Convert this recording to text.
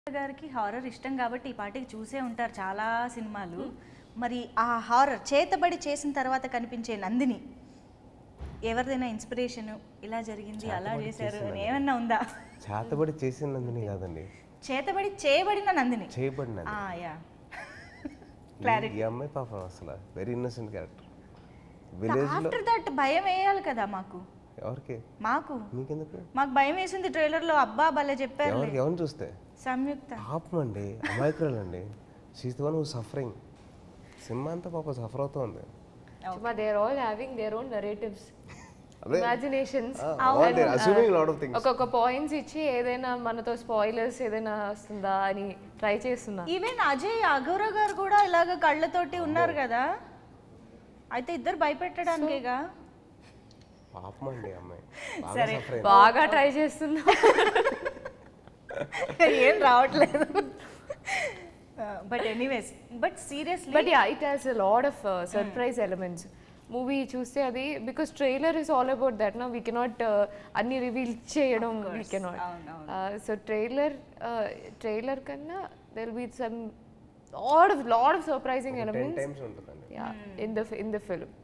గారికి హారర్ ఇష్టం కాబట్టి ఈ పాటికి చూసే ఉంటారు చాలా సినిమాలు. మరి ఆ హారర్ చేతబడి చేసిన తర్వాత కనిపించే నందిని ఎవరిదైనా ఇన్స్పిరేషన్ ఇలా జరిగింది అలా చేశారు అని ఏమన్నా ఉందా? చేతబడి చేసిన నందిని కాదండి, చేతబడి చేయబడిన నందిని. చేయబడిన యా క్లారిటీ. ఈ అమ్మాయి పాపం అసలు వెరీ ఇన్నోసెంట్ క్యారెక్టర్. విలేజ్ లో ఆఫ్టర్ దట్ భయం వేయాలి కదా మాకు. ఎవరికి? మాకు. మీకెందుకు? మాకు భయం వేసింది ట్రైలర్ లో. అబ్బా భలే చెప్పారు. ఎవరిని చూస్తే? సంయుక్త. పాపమండి, అమాయకురాలండి. She is the one who suffering. Cinema అంతా పాపం సఫర్ అవుతుంది. They are all having their own narratives, imaginations. Assuming a lot of things. ఒక్కొక్క పాయింట్స్ ఇచ్చి ఏదైనా మనతో స్పాయిలర్స్ ఏదైనా వస్తుందా అని ట్రై చేస్తున్నా. ఈవెన్ అజయ్ అఘోరా గారు కూడా ఇలాగ కళ్ళతోటి ఉన్నారు కదా, అయితే ఇద్దరు భయపెట్టడానికేగా. పాపమండి అమ్మాయి. సరే బాగా ట్రై చేస్తున్నా, ఏం రావట్లేదు. But anyways, but seriously, but ya it has a lot of surprise elements. Movie చూస్తే అది because trailer is all about that నా, వీ కెనాట్ అన్ని రివీల్ చేయడం, వీ కెనాట్. సో ట్రైలర్ కన్నా there will be some lot of surprising elements times ఉంటుందండి in the film.